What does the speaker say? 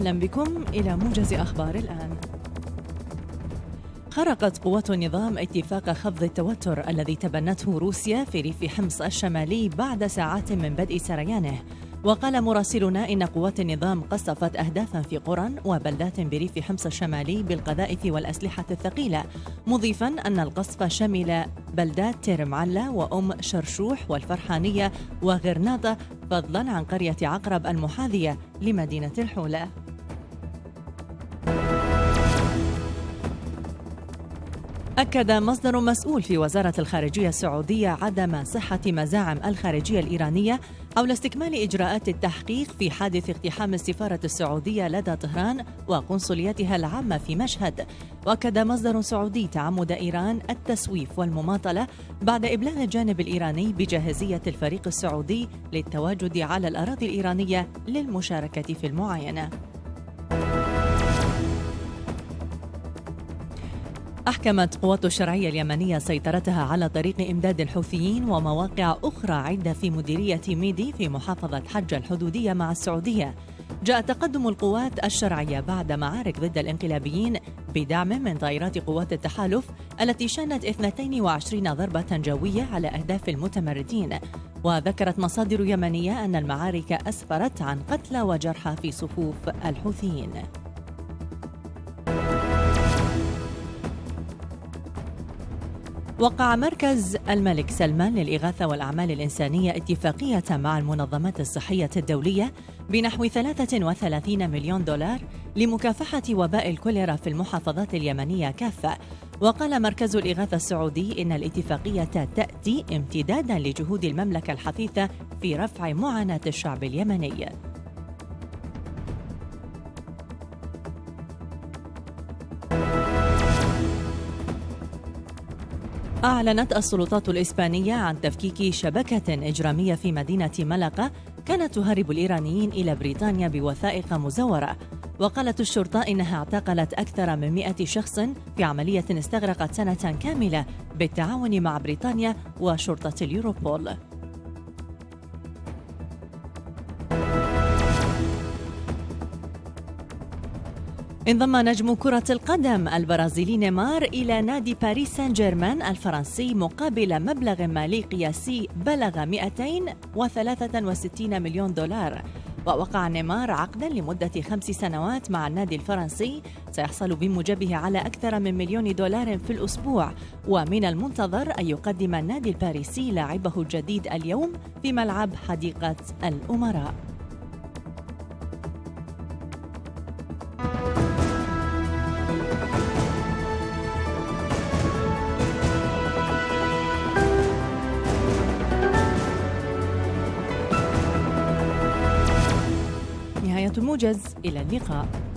أهلا بكم إلى موجز أخبار الآن. خرقت قوات النظام اتفاق خفض التوتر الذي تبنته روسيا في ريف حمص الشمالي بعد ساعات من بدء سريانه. وقال مراسلنا إن قوات النظام قصفت أهدافا في قرى وبلدات بريف حمص الشمالي بالقذائف والأسلحة الثقيلة، مضيفا أن القصف شمل بلدات تيرم علا وأم شرشوح والفرحانية وغرناطة، فضلا عن قرية عقرب المحاذية لمدينة الحولة. أكد مصدر مسؤول في وزارة الخارجية السعودية عدم صحة مزاعم الخارجية الإيرانية حول استكمال إجراءات التحقيق في حادث اقتحام السفارة السعودية لدى طهران وقنصليتها العامة في مشهد. وأكد مصدر سعودي تعمد إيران التسويف والمماطلة بعد إبلاغ الجانب الإيراني بجاهزية الفريق السعودي للتواجد على الأراضي الإيرانية للمشاركة في المعاينة. أحكمت قوات الشرعية اليمنية سيطرتها على طريق إمداد الحوثيين ومواقع أخرى عدة في مديرية ميدي في محافظة حجة الحدودية مع السعودية. جاء تقدم القوات الشرعية بعد معارك ضد الانقلابيين بدعم من طائرات قوات التحالف التي شنت 22 ضربة جوية على أهداف المتمردين. وذكرت مصادر يمنية أن المعارك أسفرت عن قتلى وجرحى في صفوف الحوثيين. وقع مركز الملك سلمان للإغاثة والأعمال الإنسانية اتفاقية مع المنظمات الصحية الدولية بنحو 33 مليون دولار لمكافحة وباء الكوليرا في المحافظات اليمنية كافة. وقال مركز الإغاثة السعودي إن الاتفاقية تأتي امتدادا لجهود المملكة الحثيثة في رفع معاناة الشعب اليمني. أعلنت السلطات الإسبانية عن تفكيك شبكة إجرامية في مدينة ملقا كانت تهرب الإيرانيين إلى بريطانيا بوثائق مزورة. وقالت الشرطة إنها اعتقلت أكثر من 100 شخص في عملية استغرقت سنة كاملة بالتعاون مع بريطانيا وشرطة اليوروبول. انضم نجم كرة القدم البرازيلي نيمار إلى نادي باريس سان جيرمان الفرنسي مقابل مبلغ مالي قياسي بلغ 263 مليون دولار. ووقع نيمار عقدا لمدة 5 سنوات مع النادي الفرنسي سيحصل بموجبه على أكثر من $1,000,000 في الأسبوع. ومن المنتظر أن يقدم النادي الباريسي لاعبه الجديد اليوم في ملعب حديقة الأمراء. نهاية الموجز، إلى اللقاء.